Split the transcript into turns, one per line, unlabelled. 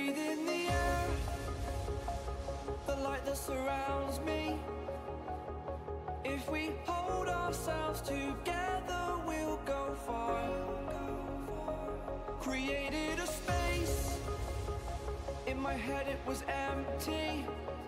breathe in the air, the light that surrounds me. If we hold ourselves together, we'll go far. Created a space, in my head it was empty.